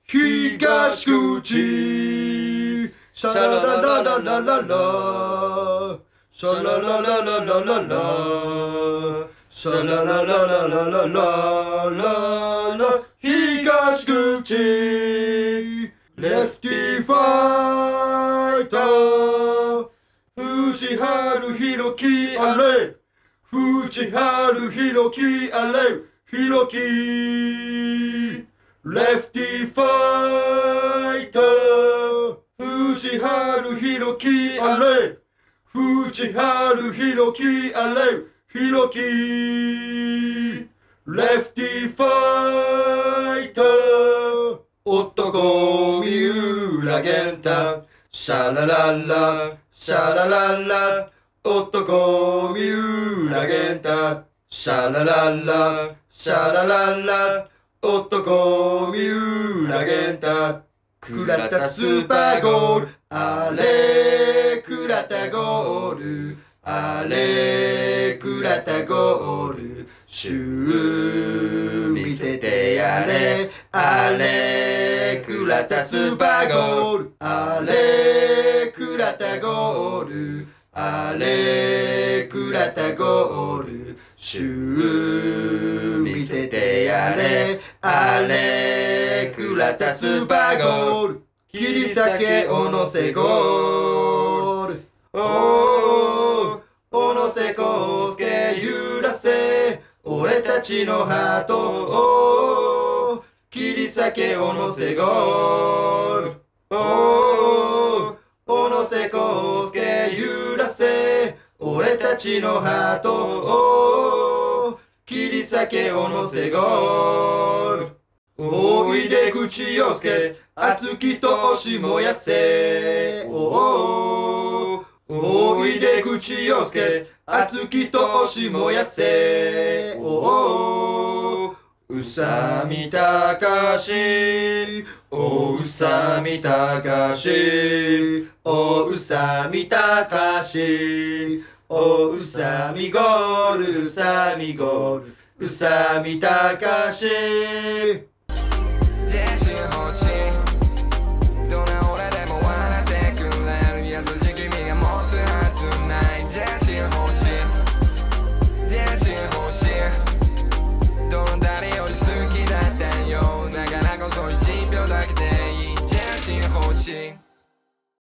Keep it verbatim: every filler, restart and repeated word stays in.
東口シャラララララララシャラララララララシャラララララララララ東口レフティファイター藤原弘樹あれ藤原弘樹あれ弘樹レフティファイター藤原弘樹あれ藤原弘樹あれ弘樹レフティファイター男三浦玄太シャラララシャラララ男三浦玄太シャラララシャラララ男三浦玄太倉田スーパーゴールあれ倉田ゴールあれ倉田ゴールシュー見せてやれあれ倉田スーパーゴールあれ倉田ゴールあれ倉田ゴールシュー見せてやれあれ倉田スーパーゴール切り裂け小野瀬ゴールおー小野瀬康介揺らせ俺たちのハートおー切り裂け小野瀬ゴールおー小野瀬康介揺らせ俺たちのハートを切り裂け小野瀬ゴールおいで口洋介熱きとし燃やせおおいで口洋介熱きとし燃やせお宇佐美隆お宇佐美隆お宇佐美隆お宇佐美ゴール宇佐美ゴール宇佐美隆